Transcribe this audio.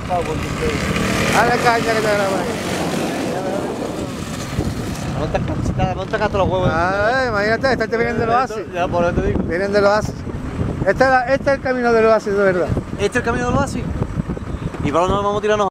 A la caña que te graba ahí. No te gastas los huevos. Imagínate, este vienen del oasis. Ya, por eso te digo. Vienen del oasis. Este es el camino del oasis, de verdad. ¿Este es el camino del oasis? ¿Y para dónde nos vamos a tirarnos?